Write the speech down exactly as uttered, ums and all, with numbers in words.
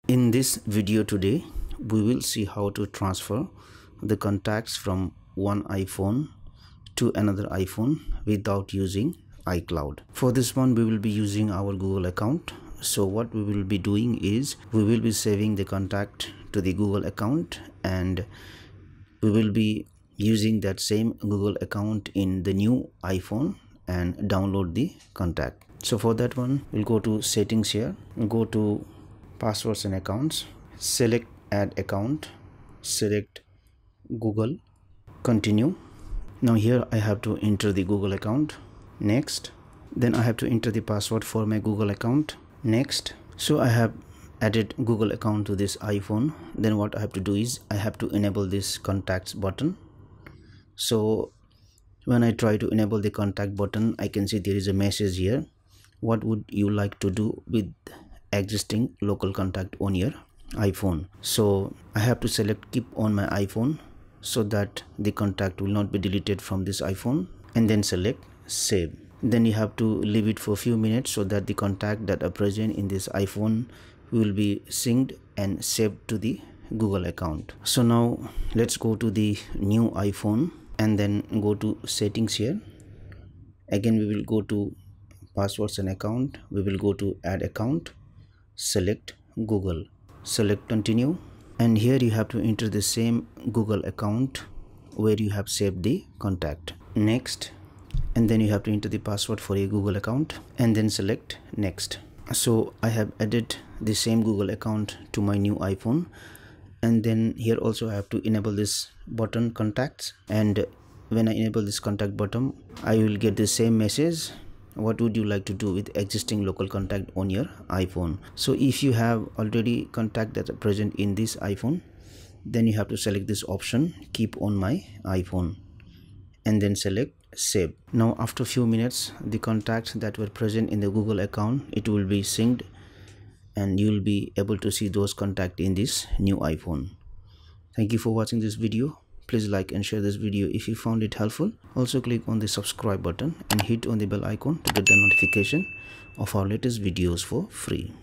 In this video today, we will see how to transfer the contacts from one iPhone to another iPhone without using iCloud. For this one, we will be using our Google account. So what we will be doing is we will be saving the contact to the Google account, and we will be using that same Google account in the new iPhone and download the contact. So for that one, we'll go to settings here, go to passwords and accounts, select add account, select Google, continue. Now here I have to enter the Google account, next. Then I have to enter the password for my Google account, next. So I have added Google account to this iPhone. Then what I have to do is I have to enable this contacts button. So when I try to enable the contact button, I can see there is a message here. What would you like to do with existing local contact on your iPhone? So I have to select keep on my iPhone so that the contact will not be deleted from this iPhone, and then select save. Then you have to leave it for a few minutes so that the contact that are present in this iPhone will be synced and saved to the Google account. So now let's go to the new iPhone and then go to settings here. Again, we will go to passwords and account. We will go to add account, select Google, select continue, and here you have to enter the same Google account where you have saved the contact, next. And then you have to enter the password for your Google account and then select next. So I have added the same Google account to my new iPhone, and then here also I have to enable this button contacts, and when I enable this contact button, I will get the same message. What would you like to do with existing local contact on your iPhone? So if you have already contact that are present in this iPhone, then you have to select this option, keep on my iPhone, and then select save. Now after a few minutes, the contacts that were present in the Google account, it will be synced, and you will be able to see those contacts in this new iPhone. Thank you for watching this video. Please like and share this video if you found it helpful. Also click on the subscribe button and hit on the bell icon to get the notification of our latest videos for free.